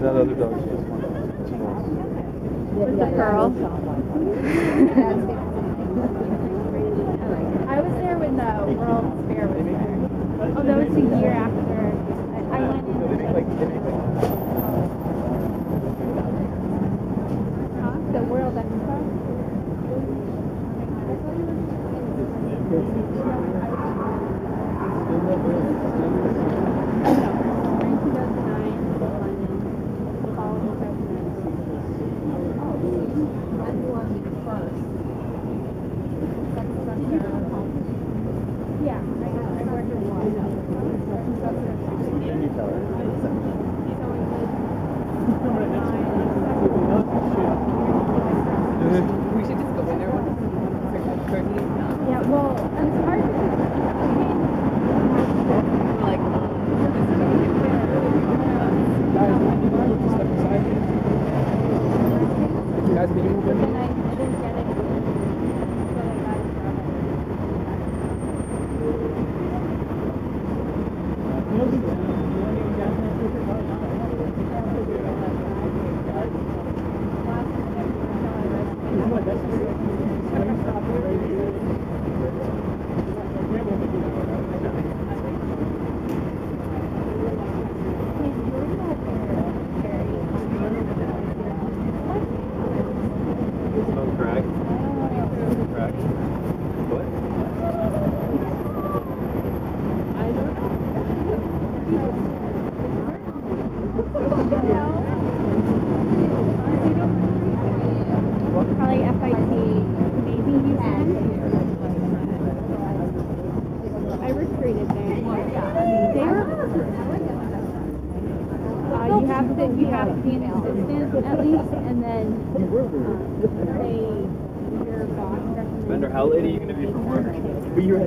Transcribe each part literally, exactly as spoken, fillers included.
That other dog's just one. With the pearl. I was there when the World's Fair was there. Oh, that was the year after. I, I went in. Huh? The World Expo? We should just go in there. Yeah, well, it's hard to Like, guys, can you move in? then I, I didn't get it. So I got it No crack. Crack. What? Probably F I T, maybe you can. I recruited there. They were. Uh, you have to you have to be an assistant at least, and then um, they your boss recommends. Bender, how late are you going to be for work? But you're at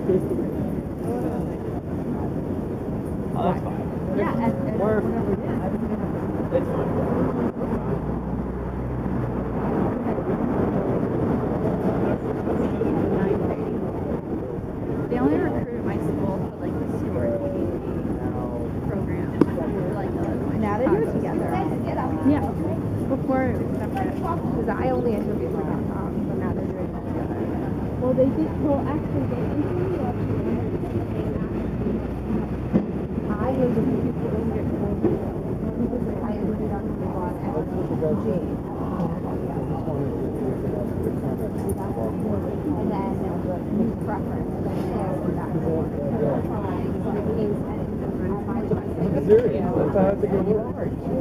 Oh, that's fine. Yeah, at, at, Or, it's fine. they only recruit at my school for like the Stewart P D program. Like, Now they do it together. yeah, before it was separate. Because I only interviewed for dot com, so now they're doing it together. Well, they did. Well, actually, they interviewed us. I interviewed people in it. I interviewed on the on F G. And then new preference. And then back to work. Serious? That's how it's going to work.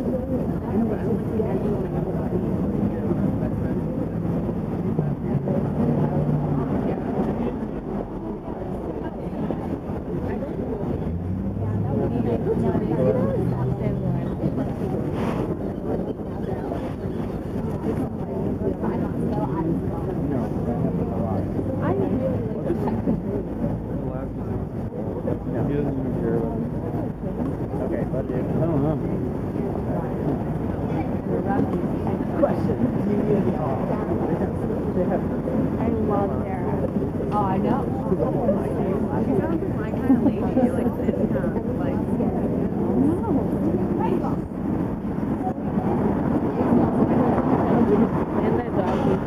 He doesn't even care about it. Okay, but dude, I don't know. Question. I love Sarah. Oh, I know. She sounds like my kind of lady. Like, it's kind of like, and that dog is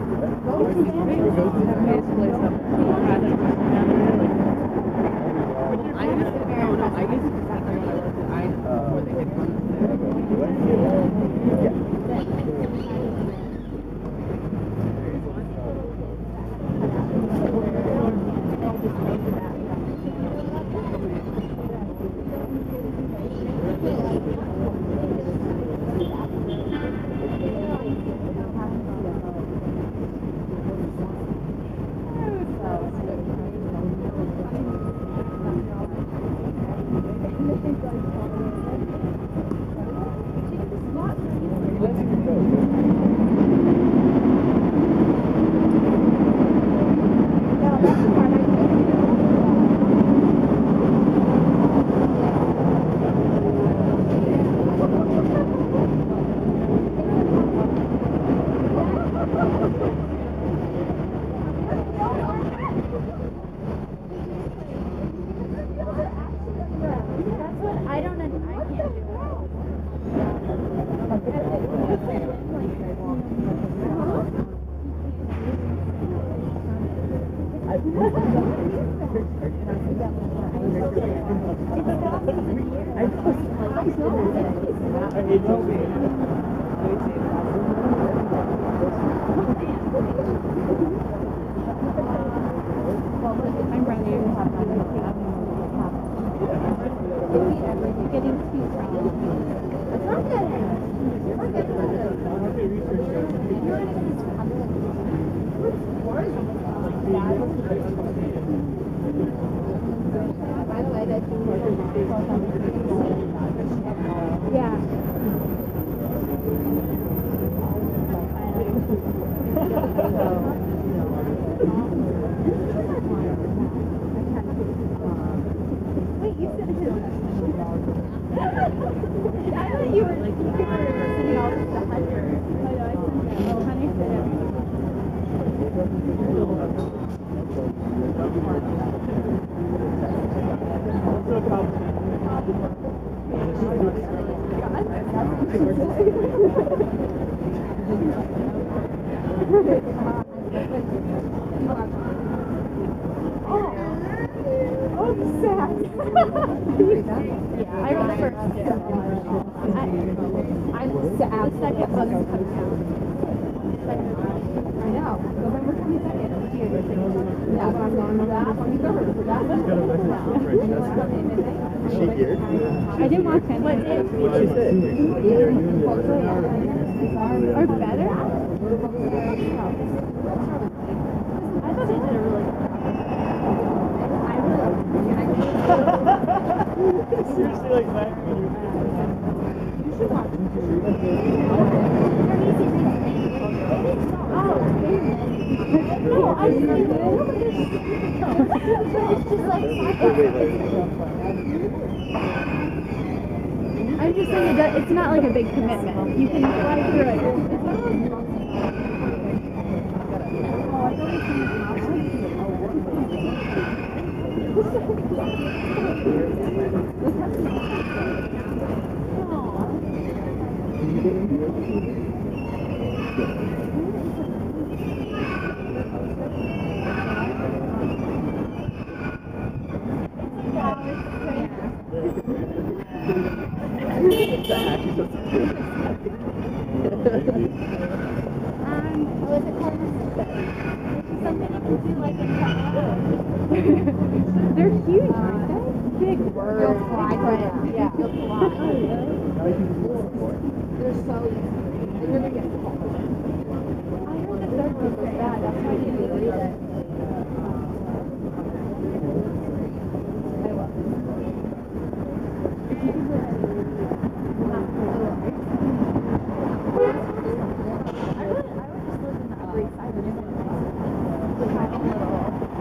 nice place up. I used to, no, no, I used to think that when I worked at Ida before they did one. That's what I don't. I can't do it. I hate to see it. I'm running. Getting too strong. It's not good. We're good. We're good. By the way, that Yeah. Wait, you said it. I thought you were like you were sending all this to Hunter. Oh, no, I sent that. Oh, Hunter said Oh, sad. Yeah, I remember. I, I'm sad. The second bug is coming out. I know. November twenty-second. Yeah, but I'm going to that. Is she here? I didn't watch it. What did? What she said? Or better? I thought they did a really good Seriously, like laughing when you No, I didn't. It's just like I'm just saying it does, it's not like a big commitment. You can fly through it. They're huge, aren't they? Big birds. You'll fly through them. Yeah. You'll fly. They're so easy. And you're gonna get cold. I heard that they're so bad. That's why I didn't read it. I love it. I would, I would just live in the Upper East Side with my own little.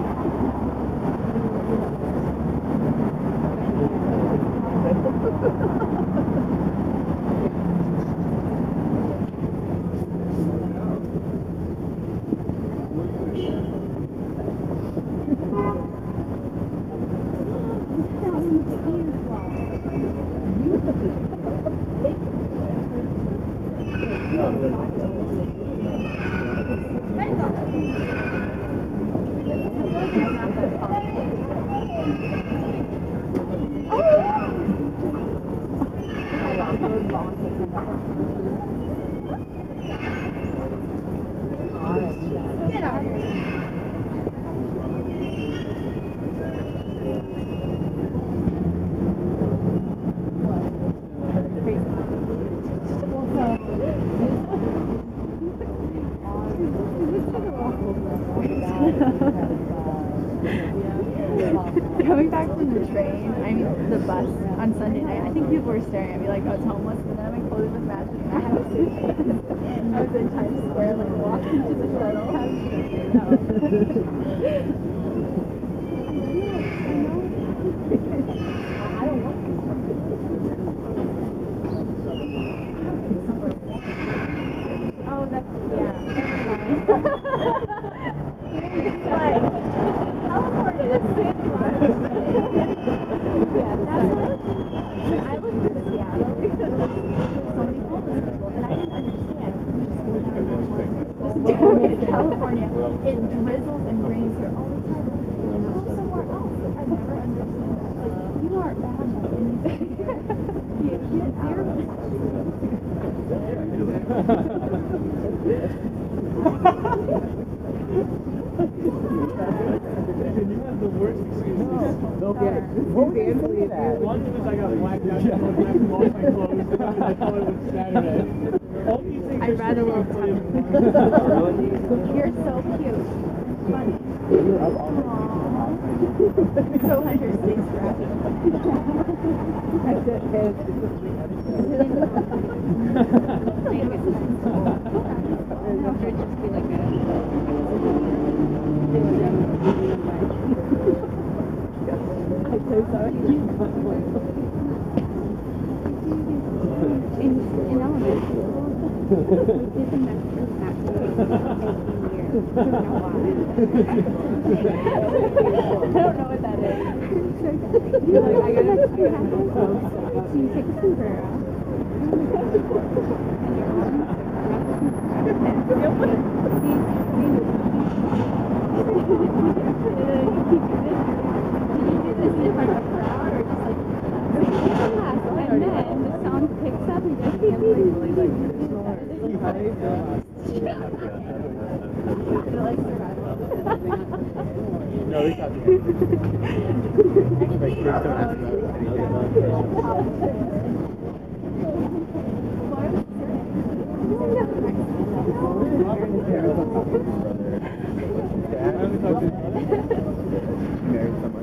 Get out here. Coming back from the train, I mean the bus on Sunday night, I think people were staring at me like I was homeless, and then I'm included with matching masks. I was in Times Square, like walking to the shuttle. Oh, that's, yeah. Like, California is yeah, that's what I lived in Seattle because there were so many homeless people, and I didn't understand. Just doing in California, it drizzles and rains here all the time. And I go somewhere else. I've never understood that. You aren't bad at anything. You can't zero. You have the worst excuses. Okay. What would you say that? One was I got blacked out, the other one I lost my clothes, and then I thought it was Saturday. All these things I'd are rather so walk completely You're so cute. Funny. You're up all Aww. So Hunter stays scrappy. That's it. It's just be like a. I'm so sorry. In, in elementary school, we did the Mexican snack for eighteen years. I don't know why. I don't know what that is. You're like, I gotta, I gotta go. So you take a sombrero. And then the sound picks up and just can't really like No, we got the Like, please don't ask married someone.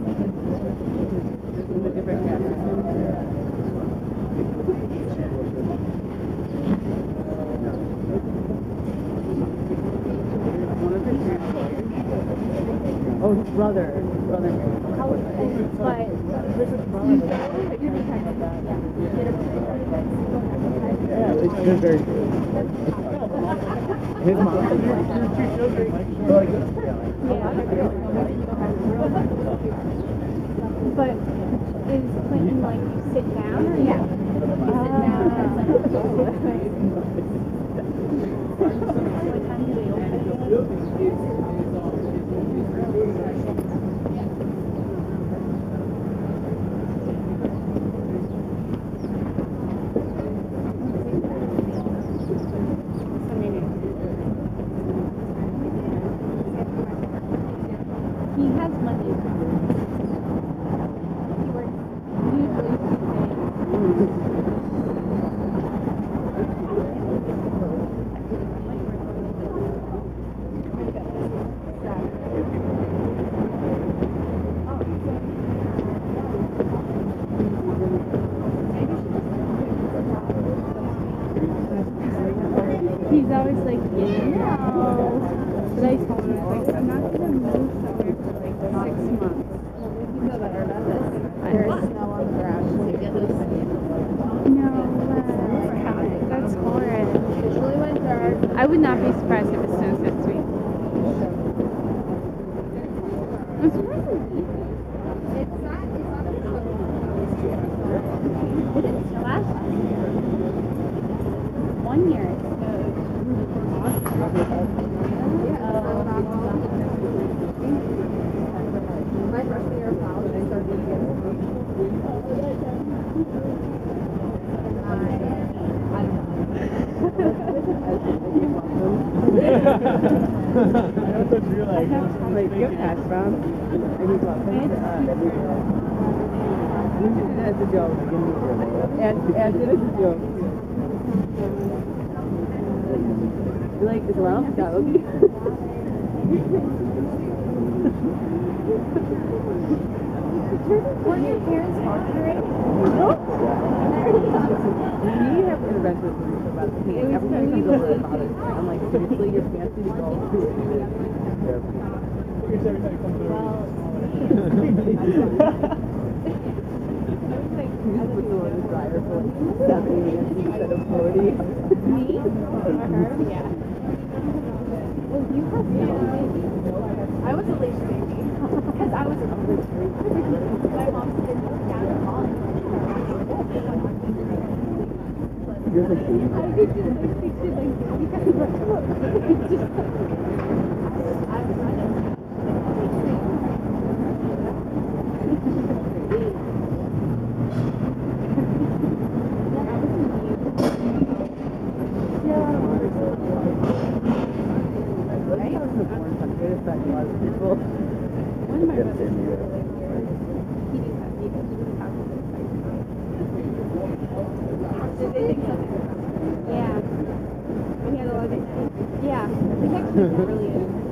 Oh, his brother. His brother. but Yeah, it's just very good. His mom. Like, but is Clinton like sit down or yeah? Sit down. What time do they open? He has Monday. He works usually He's always like, yeah, no. But I told him, like, I'm not going to move somewhere for like six months. You feel better about this? There's snow on the ground. No, uh, that's horrid. Usually when there are I would not be surprised if it snows this week. I'm surprised it's easy. It's not, it's not a snow. It didn't snow last year. One year it snowed. My freshman year of college, I started to get I don't That's what you're like. Like, give hash browns. And he's like, that's a joke. And, and it is a joke. You're like, is Ralph Dowdy? Weren't your parents marketing? We have interventions about the pants. Every time he comes over about it, I'm like, seriously, your pants need to go to Every time he comes over. You just put the one in the dryer for like seventy minutes instead of forty. Me? Or her? Yeah. Well, you have no baby. I was a late baby. Because I was a my mom said down in college. You're the baby. I did just like picture like baby kind of just I was I It affects a lot of people. One of my Yes, brothers and you- really weird. He didn't have he didn't talk to me. Did they think something? Yeah. We had a lot of Yeah. The text was brilliant.